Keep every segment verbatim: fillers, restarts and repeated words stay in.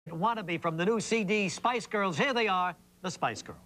Wannabe from the new C D Spice Girls. Here they are, the Spice Girls.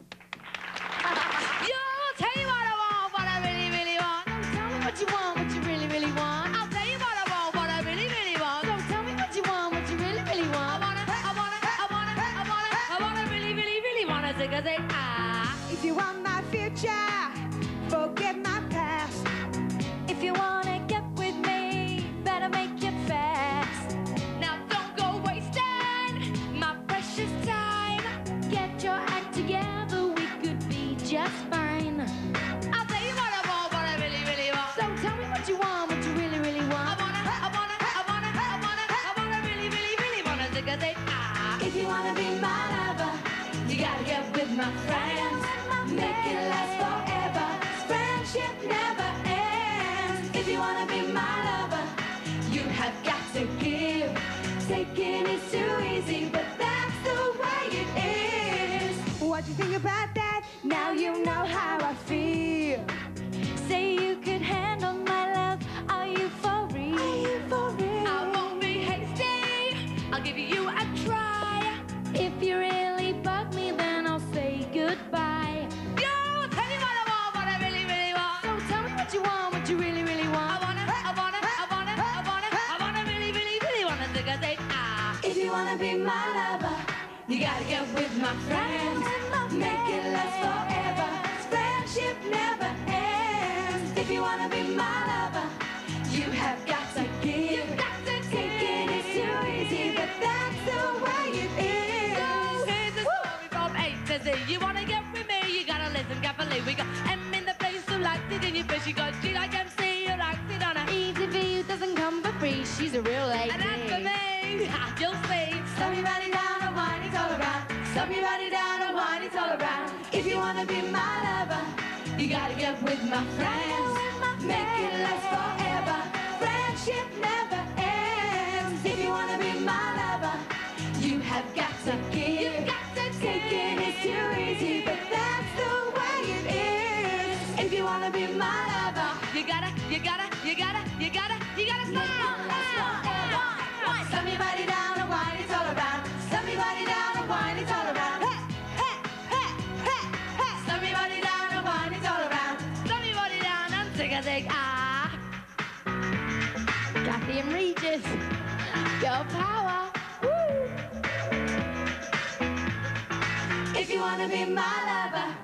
Yo, tell you what I want, what I really, really want. Don't tell me what you want, what you really, really want. I'll tell you what I want, what I really, really want. Don't tell me what you want, what you really, really want. I wanna, I wanna, I wanna, I wanna, I wanna really, really, really wanna zig a zig ah. If you want my future, forget my past. If you wanna get with me, better make it fast. Now don't go wasting my precious time. Get your act together, we could be just fine. I'll tell you what I want, what I really, really want. So tell me what you want, what you really, really want. I wanna, I wanna, I wanna, I wanna, I wanna really, really, really wanna zig a zig ah. If you wanna be my lover, you gotta get with my friends. Make it last forever. Friendship never ends. If you wanna be my lover, you have got to give. Taking is too easy, but that's the way it is. What you think about that? Now you know how I feel. Say you could handle my love. Are you for real? Are you for real? I won't be hasty. I'll give you a try. If you really bug me, then I'll say goodbye. Yo, tell you what I want, what I really, really want. So tell me what you want, what you really, really want. I wanna, I wanna, I wanna, I wanna, I wanna really, really, really wanna zig a zig ah. If you wanna be my lover, you gotta get with my friends. Make it last forever. Friendship never ends. If you wanna be my lover, you have got to give. You've got to Taking is too easy, but that's the way it is. So here's a story from A to Z. You wanna get with me, you gotta listen carefully. We got M in the place who likes it in your fish. You got G like M C who likes it on her. Easy for you doesn't come for free. She's a real lady. And as for me, you'll see. Stop your body down and whine it all around. Stop your body down and whine it all around. If you wanna be my lover, you gotta get with my friends. Make it last forever. Friendship never ends. If you wanna be my lover, you have got to give. You've got to Taking is too easy, but that's the way it is. If you wanna be my lover, You gotta, you gotta, you gotta, you gotta, you gotta make stop. it last forever. Stop your body down and whine it all around. Stop your body down and whine it all around. Hey, hey, hey, hey, hey. Stop your body down and whine it all around. Stop your body down and zig a zig ah. Kathy and Regis, girl power. Woo. If you wanna be my lover,